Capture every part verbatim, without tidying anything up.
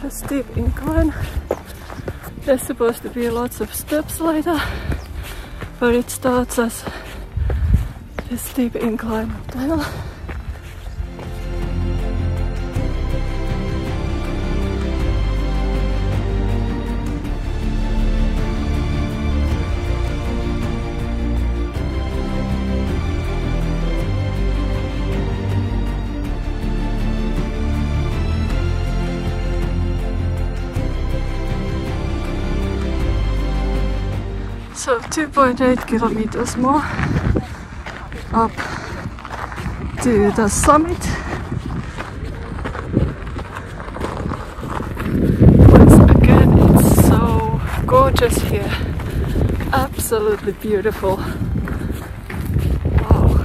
a steep incline. There's supposed to be lots of steps later, but it starts as a steep incline up the hill. So two point eight kilometers more up to the summit. Once again, it's so gorgeous here. Absolutely beautiful. Wow.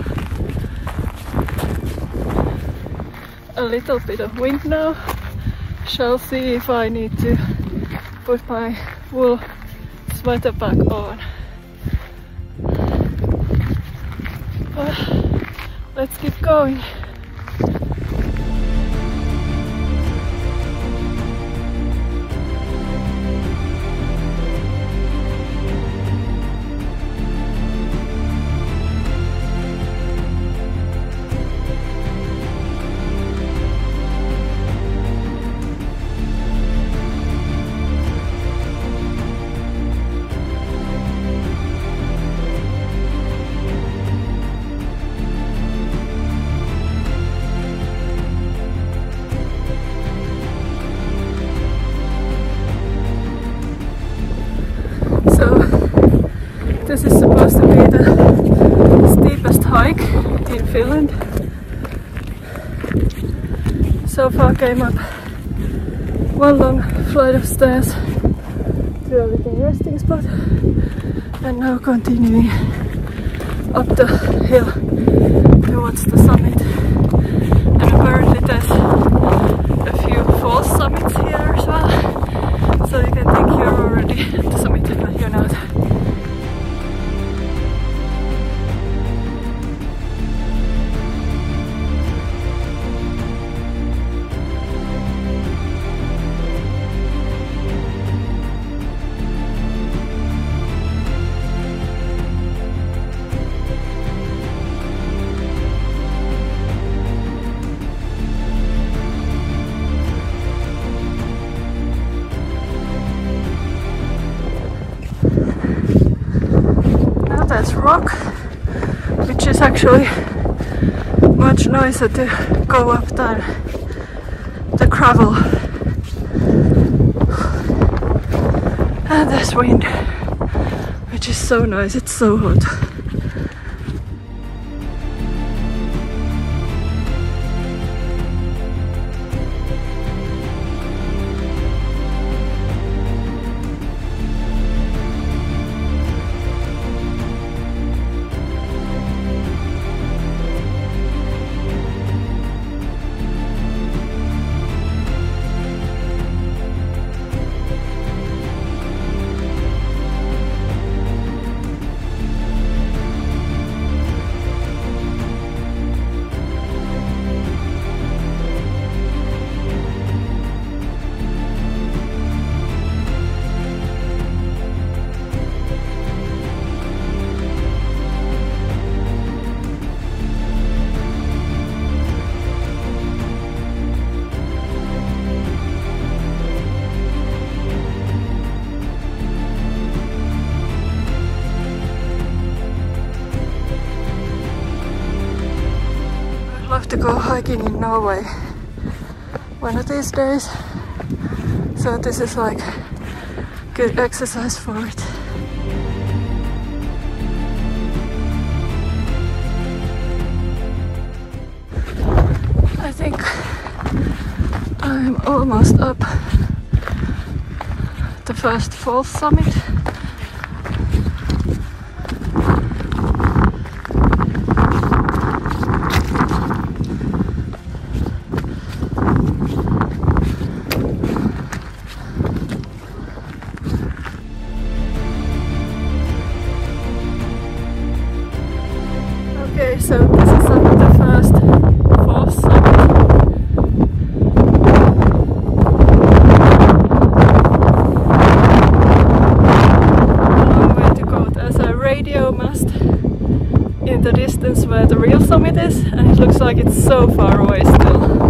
A little bit of wind now. Shall see if I need to put my wool sweater back on. Uh, let's keep going. This is supposed to be the steepest hike in Finland. So far came up one long flight of stairs to a little resting spot, and now continuing up the hill towards the summit. And apparently there's a few false summits here as well, so you can think you're already at the summit, but you're not. There's rock, which is actually much nicer to go up than the gravel. And there's wind, which is so nice. It's so hot. To go hiking in Norway one of these days, so this is like good exercise for it. I think I'm almost up the first false summit. Okay, so this is up the first false summit. the distance where the real summit is, and it looks like it's so far away still.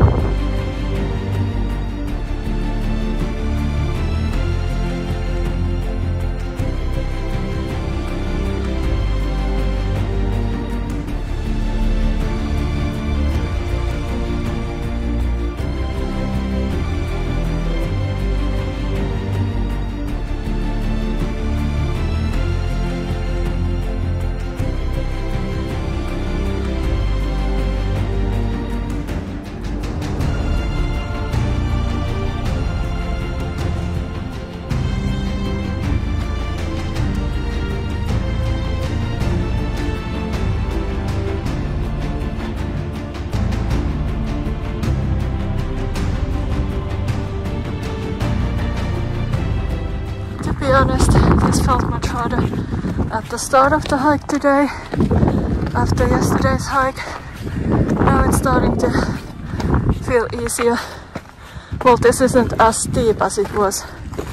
To be honest, this felt much harder at the start of the hike today, after yesterday's hike. Now it's starting to feel easier. Well, this isn't as steep as it was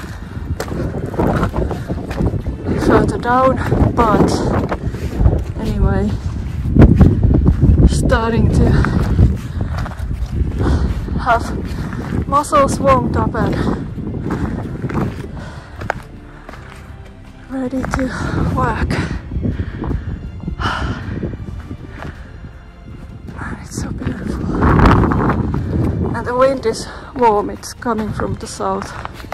further down, but anyway, starting to have muscles warmed up and ready to work. Man, it's so beautiful. And the wind is warm, it's coming from the south.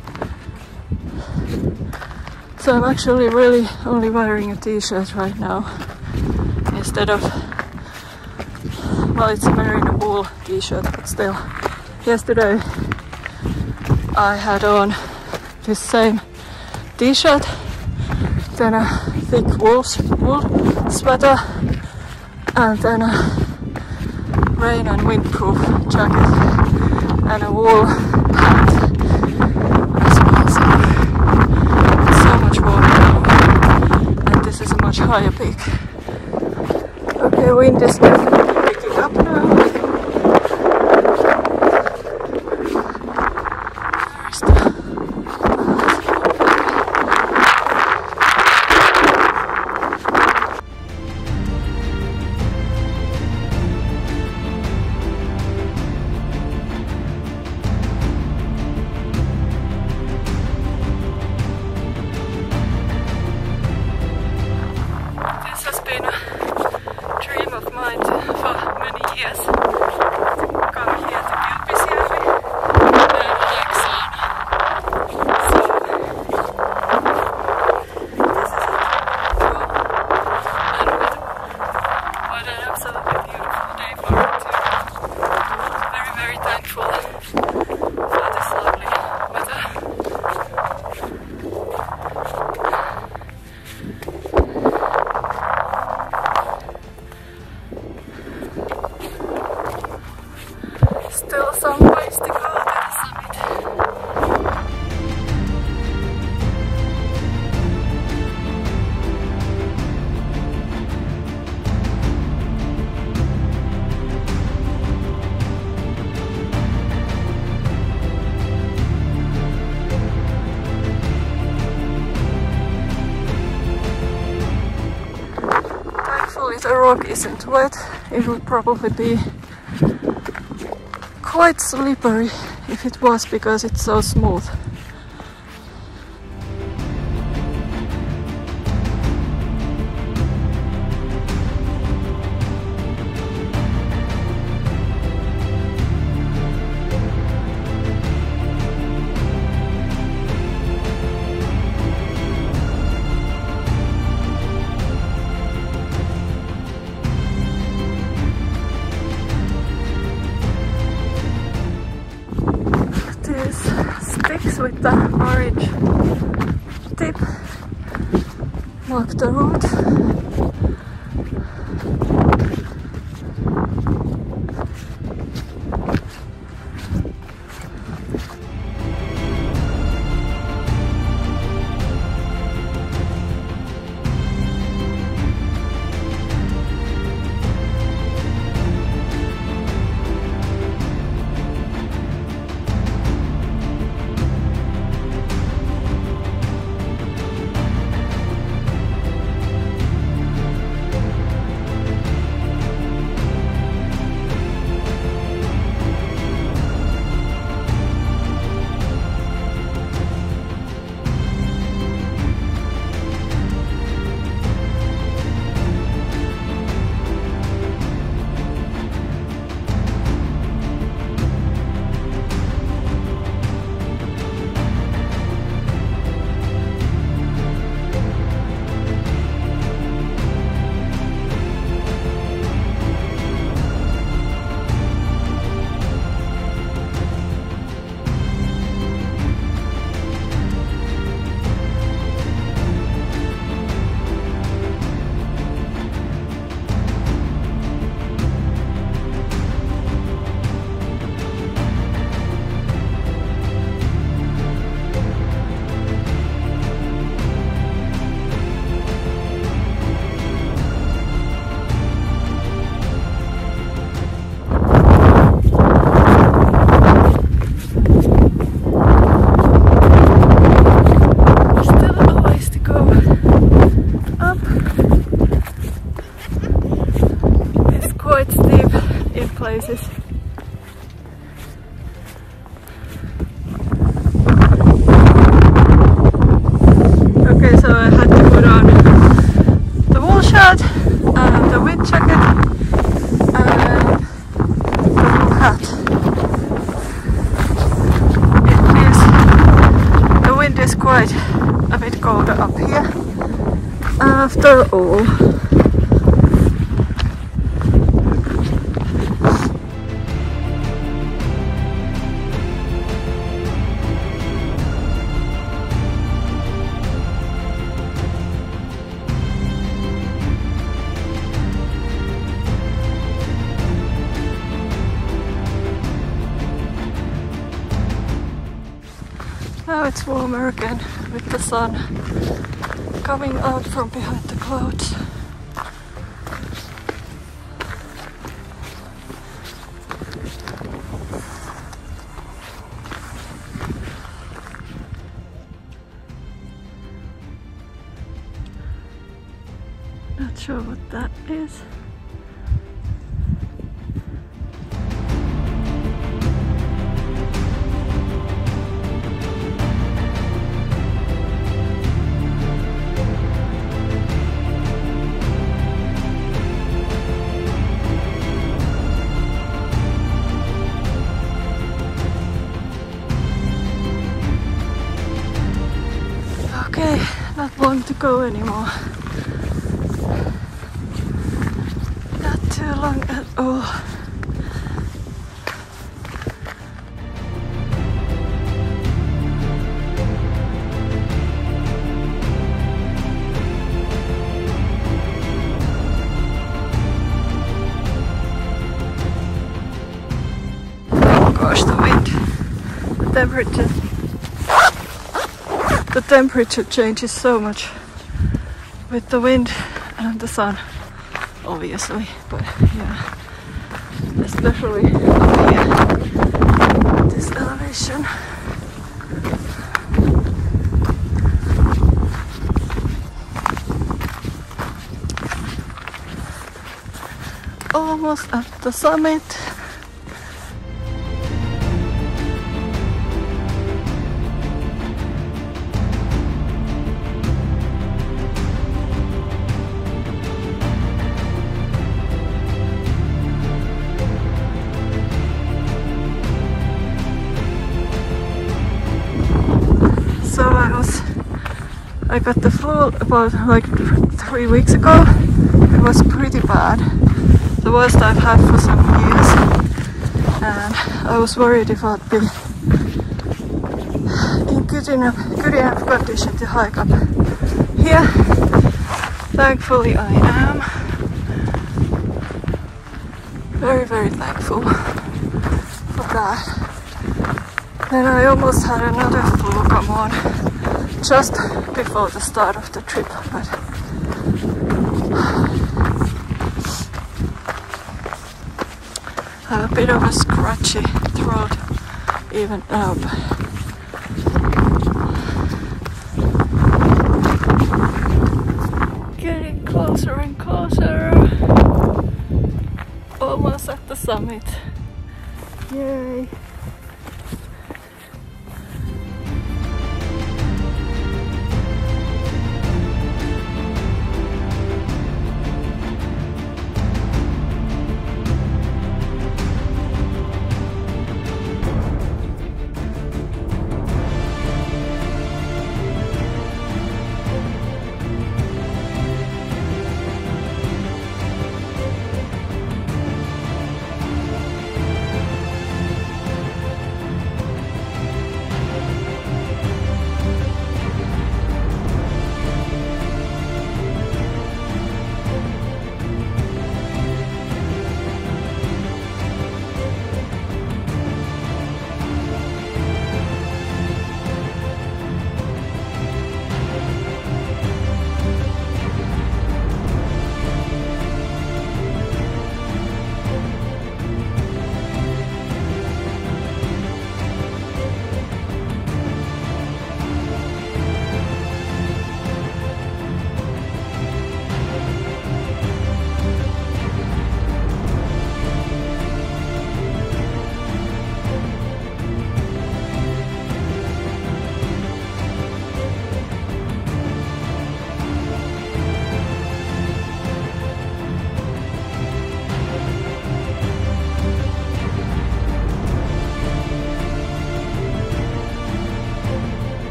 So I'm actually really only wearing a t-shirt right now instead of, well, it's a merino wool t-shirt, but still. Yesterday I had on this same t-shirt, then a thick wool, wool sweater, and then a rain and windproof jacket and a wool hat as well. So it's so much warmer now, and this is a much higher peak. Okay, wind is definitely picking up now. There's the mind for many years to come here to Kilpisjärvi and like Saana. So this is it. And what an absolutely beautiful day for it too. Very, very thankful for this lovely weather. Still some ways to go to the summit. Thankfully the rock isn't wet. It would probably be quite slippery if it was, because it's so smooth. Sticks with the orange tip mark the route. places. Okay, so I had to put on the wool shirt and the wind jacket and the wool hat. It is, the wind is quite a bit colder up here after all. Now it's warmer again with the sun coming out from behind the clouds. Not sure what that is. Okay, not long to go anymore. Not too long at all. Oh gosh, the wind, the temperature. The temperature changes so much with the wind and the sun, obviously, but yeah, especially up here at this elevation. Almost at the summit. So I was, I got the flu about like three weeks ago. It was pretty bad, the worst I've had for some years, and I was worried if I'd be in good enough, good enough condition to hike up here. Thankfully I am. Very, very thankful for that. Then I almost had another flu come on just before the start of the trip, but I have a bit of a scratchy throat even now. Getting closer and closer. Almost at the summit. Yay!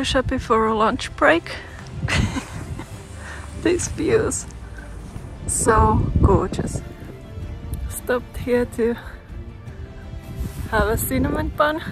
Kilpisjärvi for a lunch break. These views, so gorgeous. Stopped here to have a cinnamon bun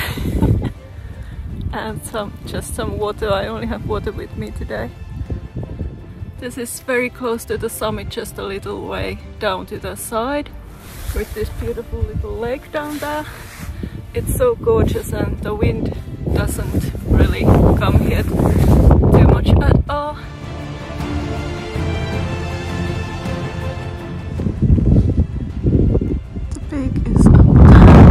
and some just some water. I only have water with me today. This is very close to the summit, just a little way down to the side, with this beautiful little lake down there. It's so gorgeous and the wind doesn't really come here too much at all. The peak is up there.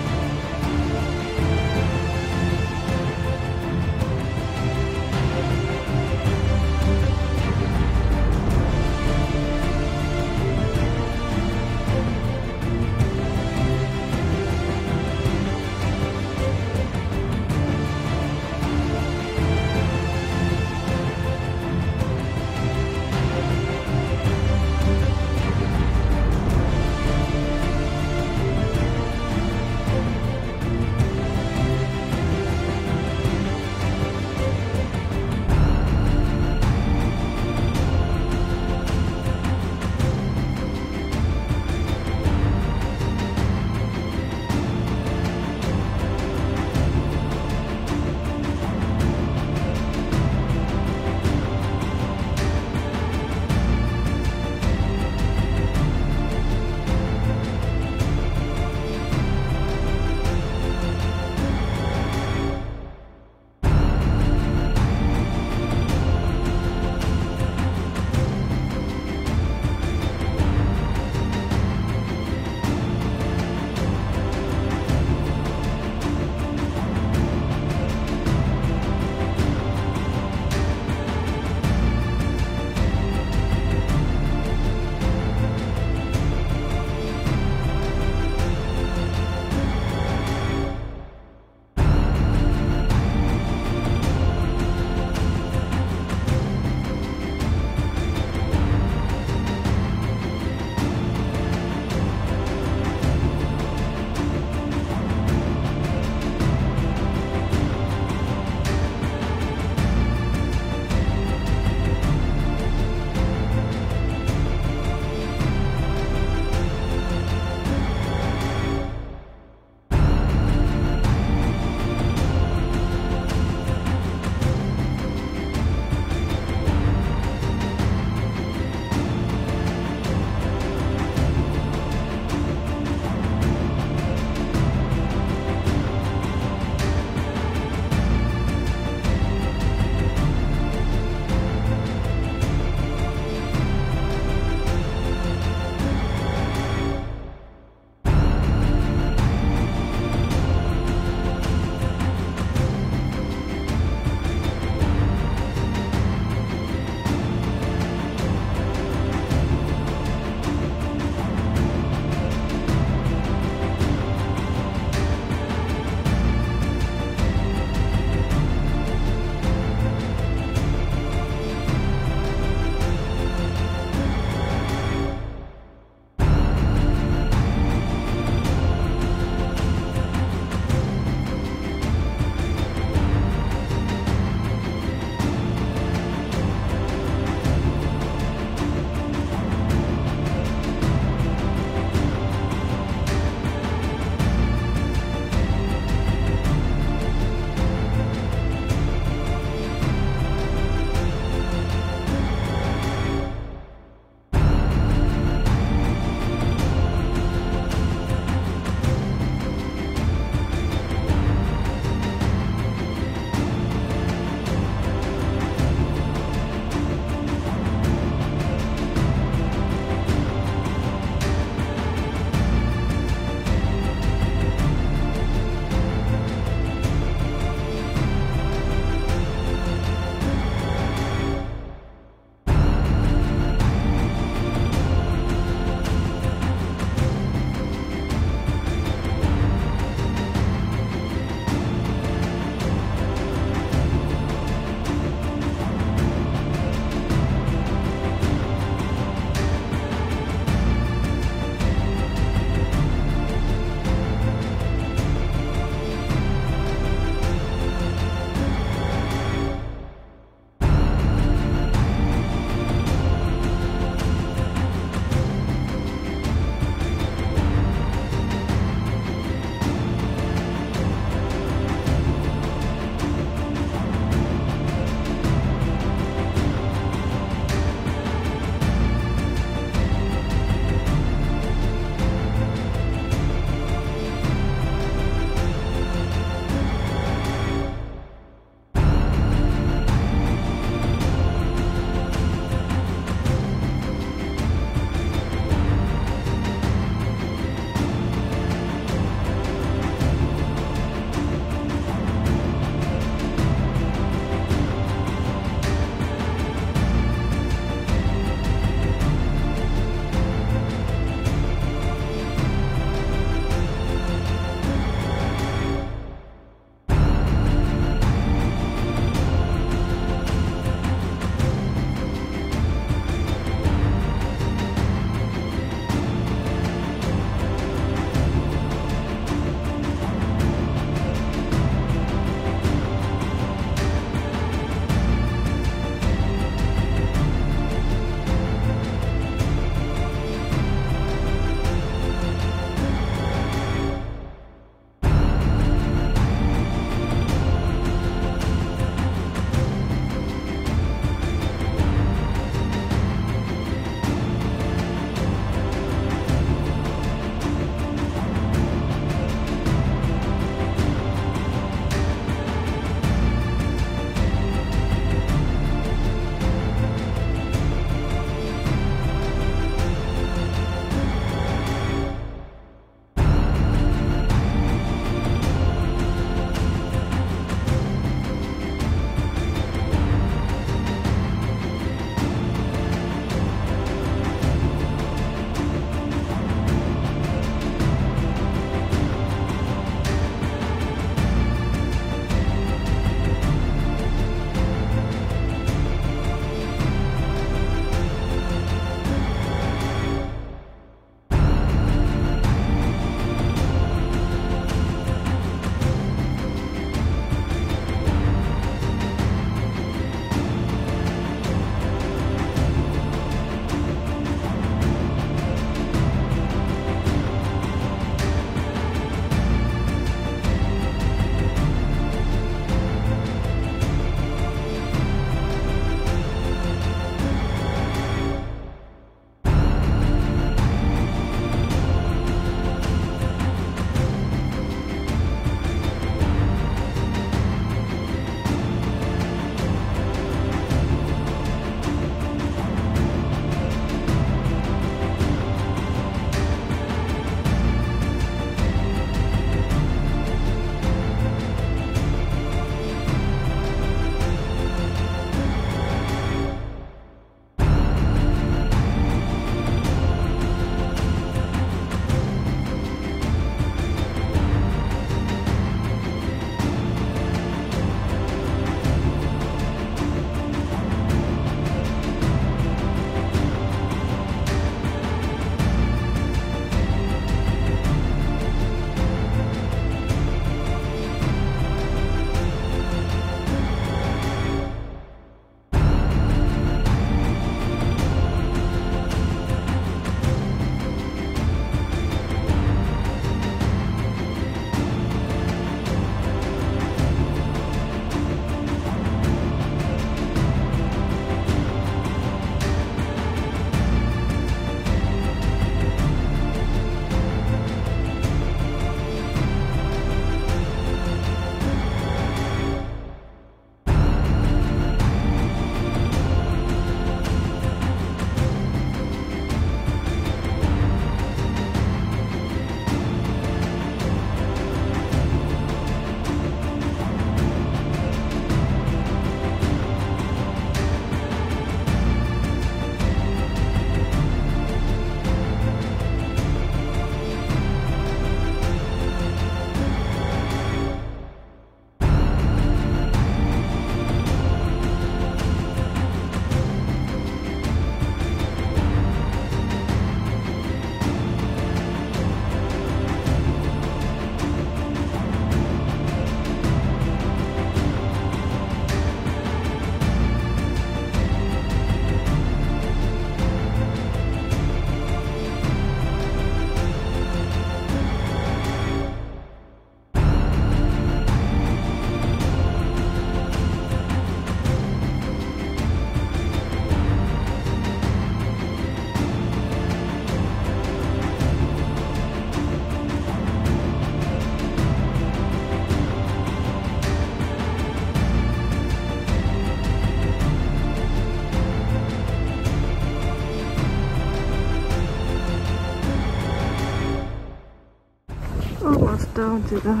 down to the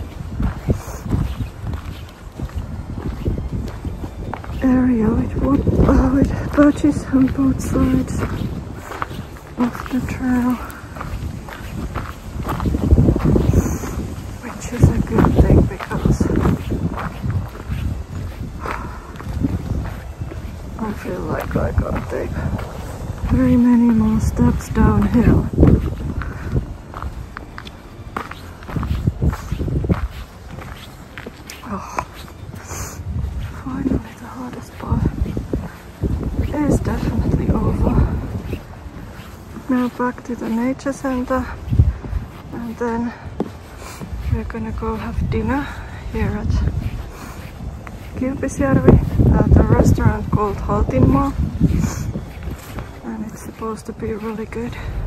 area with, wood, uh, with birches on both sides of the trail, which is a good thing because I feel like I can't take very many more steps downhill. Oh, finally the hardest part is definitely over. Now back to the nature center, and then we're gonna go have dinner here at Kilpisjärvi at a restaurant called Haltinmaa, and it's supposed to be really good.